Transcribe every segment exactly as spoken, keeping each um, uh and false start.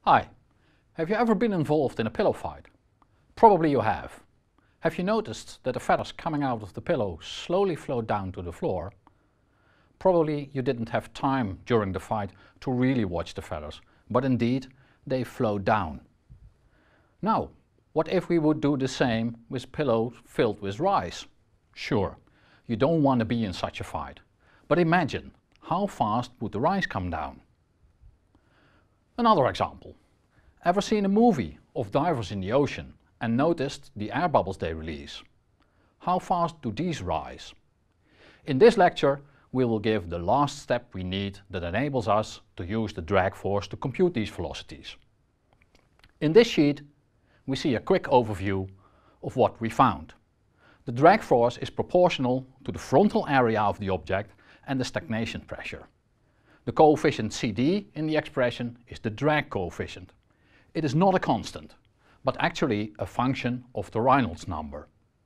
Hi, have you ever been involved in a pillow fight? Probably you have. Have you noticed that the feathers coming out of the pillow slowly flow down to the floor? Probably you didn't have time during the fight to really watch the feathers, but indeed they flow down. Now, what if we would do the same with pillows filled with rice? Sure, you don't want to be in such a fight, but imagine how fast would the rice come down? Another example. Ever seen a movie of divers in the ocean and noticed the air bubbles they release? How fast do these rise? In this lecture we will give the last step we need that enables us to use the drag force to compute these velocities. In this sheet we see a quick overview of what we found. The drag force is proportional to the frontal area of the object and the stagnation pressure. The coefficient C D in the expression is the drag coefficient. It is not a constant, but actually a function of the Reynolds number.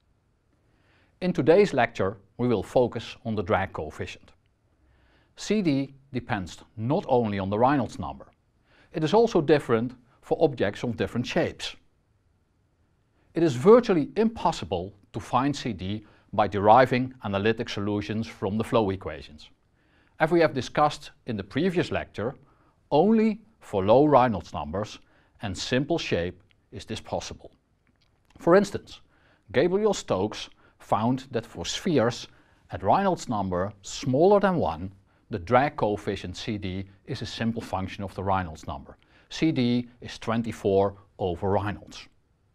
In today's lecture we will focus on the drag coefficient. C D depends not only on the Reynolds number, it is also different for objects of different shapes. It is virtually impossible to find C D by deriving analytic solutions from the flow equations. As we have discussed in the previous lecture, only for low Reynolds numbers and simple shape is this possible. For instance, Gabriel-Stokes found that for spheres at Reynolds number smaller than one, the drag coefficient C D is a simple function of the Reynolds number. C D is twenty-four over Reynolds.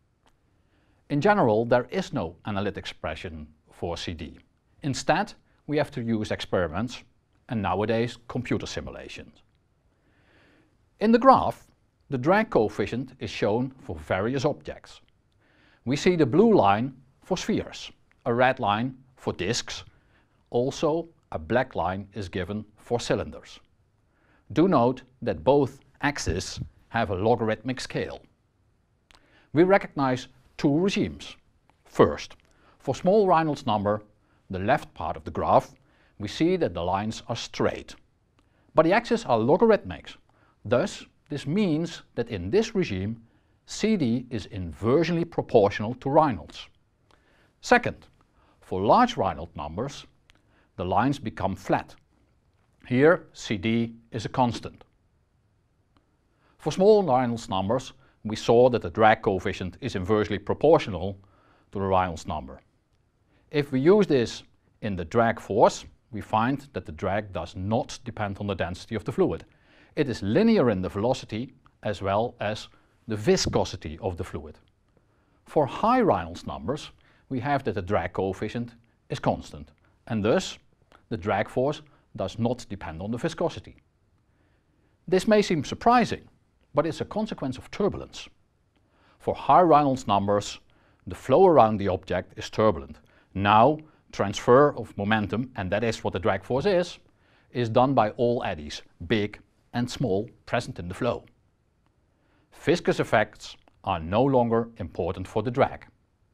In general, there is no analytic expression for C D. Instead, we have to use experiments and nowadays computer simulations. In the graph, the drag coefficient is shown for various objects. We see the blue line for spheres, a red line for disks, also a black line is given for cylinders. Do note that both axes have a logarithmic scale. We recognize two regimes. First, for small Reynolds number, the left part of the graph, we see that the lines are straight. But the axes are logarithmic. Thus, this means that in this regime, C D is inversely proportional to Reynolds. Second, for large Reynolds numbers, the lines become flat. Here, C D is a constant. For small Reynolds numbers, we saw that the drag coefficient is inversely proportional to the Reynolds number. If we use this in the drag force, we find that the drag does not depend on the density of the fluid. It is linear in the velocity as well as the viscosity of the fluid. For high Reynolds numbers, we have that the drag coefficient is constant, and thus the drag force does not depend on the viscosity. This may seem surprising, but it's a consequence of turbulence. For high Reynolds numbers, the flow around the object is turbulent. Now, transfer of momentum, and that is what the drag force is, is done by all eddies, big and small, present in the flow. Viscous effects are no longer important for the drag.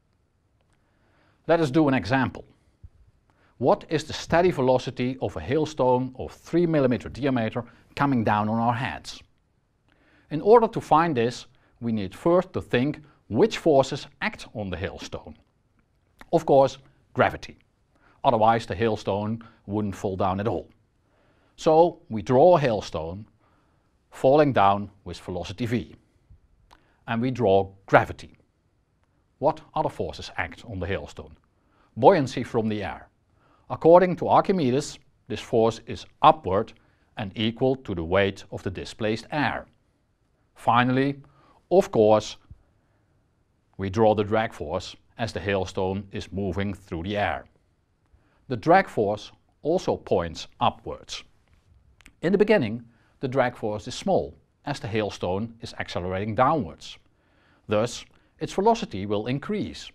Let us do an example. What is the steady velocity of a hailstone of three millimeter diameter coming down on our heads? In order to find this, we need first to think which forces act on the hailstone. Of course, gravity. Otherwise the hailstone wouldn't fall down at all. So we draw a hailstone falling down with velocity v. And we draw gravity. What other forces act on the hailstone? Buoyancy from the air. According to Archimedes, this force is upward and equal to the weight of the displaced air. Finally, of course, we draw the drag force as the hailstone is moving through the air. The drag force also points upwards. In the beginning, the drag force is small, as the hailstone is accelerating downwards. Thus, its velocity will increase.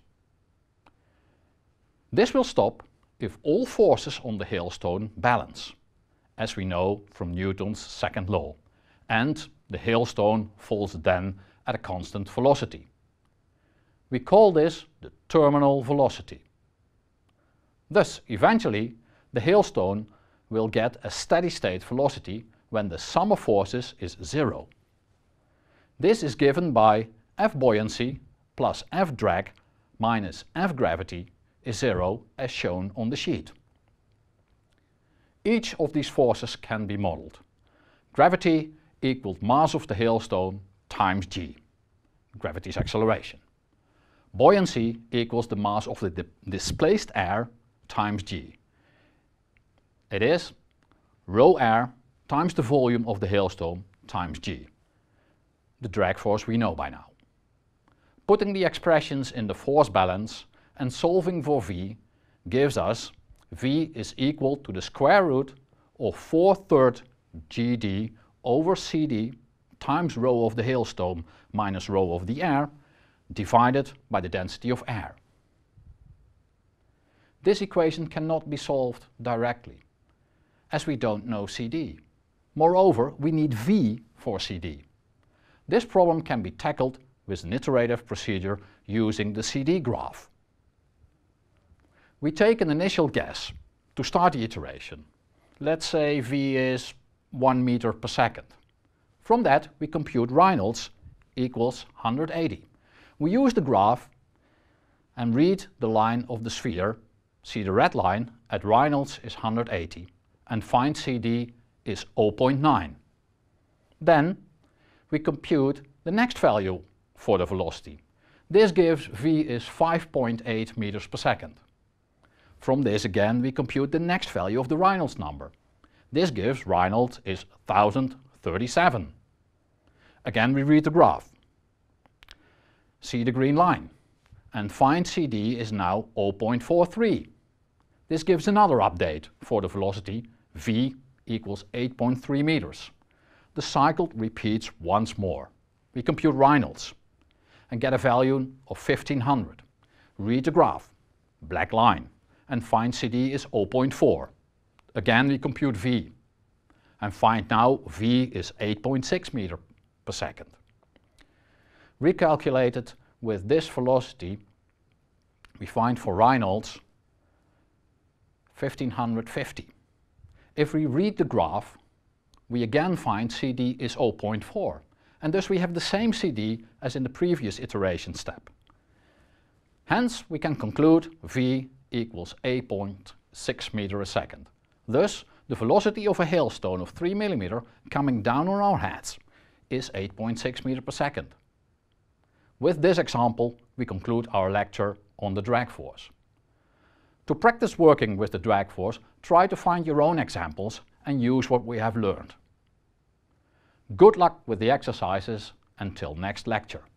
This will stop if all forces on the hailstone balance, as we know from Newton's second law, and the hailstone falls then at a constant velocity. We call this the terminal velocity. Thus, eventually, the hailstone will get a steady state velocity when the sum of forces is zero. This is given by F buoyancy plus F drag minus F gravity is zero as shown on the sheet. Each of these forces can be modeled. Gravity equals mass of the hailstone times g, gravity's acceleration. Buoyancy equals the mass of the di displaced air times g. It is rho air times the volume of the hailstone times g. The drag force we know by now. Putting the expressions in the force balance and solving for v gives us v is equal to the square root of four thirds gd over cd times rho of the hailstone minus rho of the air divided by the density of air. This equation cannot be solved directly, as we don't know cd. Moreover, we need v for cd. This problem can be tackled with an iterative procedure using the C D graph. We take an initial guess to start the iteration. Let's say v is one meter per second. From that we compute Reynolds equals one hundred eighty. We use the graph and read the line of the sphere, see the red line at Reynolds is one hundred eighty and find C D is zero point nine. Then we compute the next value for the velocity. This gives v is five point eight meters per second. From this again we compute the next value of the Reynolds number. This gives Reynolds is one thousand thirty-seven. Again we read the graph, see the green line and find C D is now zero point four three. This gives another update for the velocity v equals eight point three meters. The cycle repeats once more. We compute Reynolds and get a value of fifteen hundred. Read the graph, black line, and find C D is zero point four. Again we compute v and find now v is eight point six meters per second. Recalculated with this velocity we find for Reynolds fifteen fifty. If we read the graph we again find C D is zero point four and thus we have the same C D as in the previous iteration step. Hence we can conclude v equals eight point six meters a second. Thus the velocity of a hailstone of three millimeters coming down on our heads is eight point six meters per second. With this example we conclude our lecture on the drag force. To practice working with the drag force, try to find your own examples and use what we have learned. Good luck with the exercises until next lecture.